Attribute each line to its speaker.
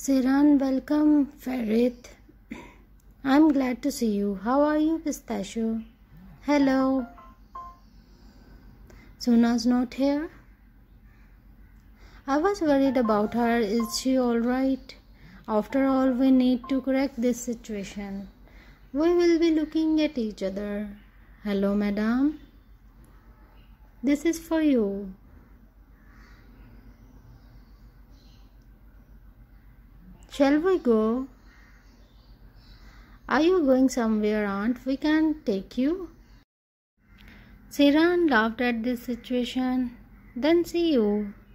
Speaker 1: Siran, welcome, Ferit. I'm glad to see you. How are you, Pistachio? Hello. Suna's not here? I was worried about her. Is she alright? After all, we need to correct this situation. We will be looking at each other. Hello, madam. This is for you. Shall we go? Are you going somewhere, aunt? We can take you. Siran laughed at this situation. Then see you.